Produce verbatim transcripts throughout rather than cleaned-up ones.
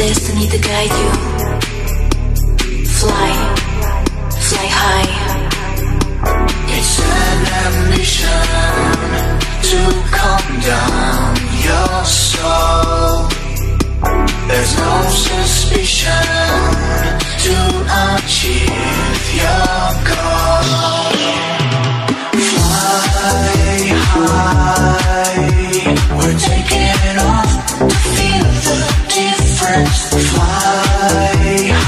destiny to guide you. Fly, fly high. It's an ambition to calm down your soul. There's no suspicion to achieve your goal. Fly high, we're taking off to feel the difference. Fly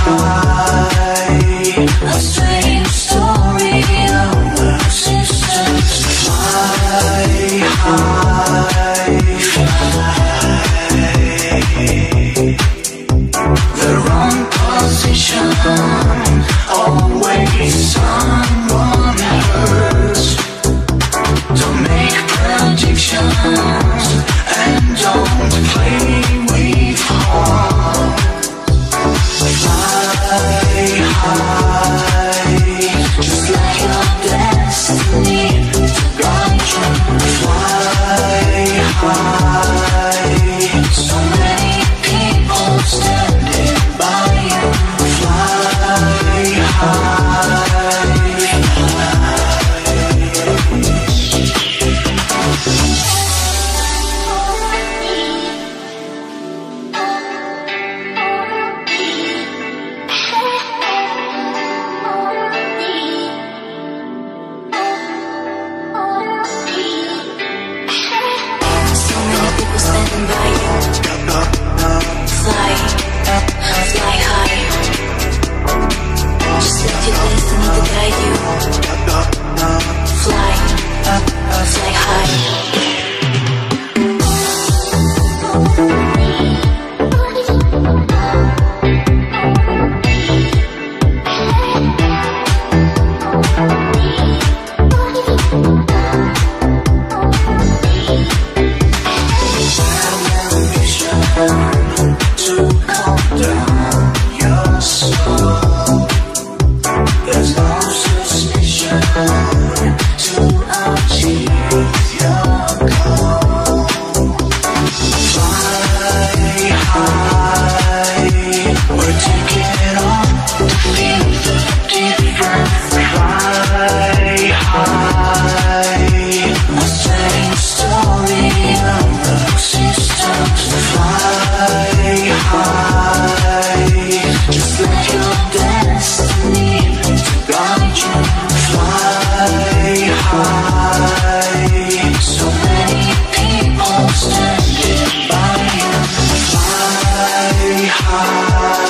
high, a strange story of existence. Fly high, fly. The wrong position, always someone hurts. Don't make predictions and don't play with heart. Fly high, just like your destiny to guide you. Fly high, so many people standing by you. Fly high, fly. High.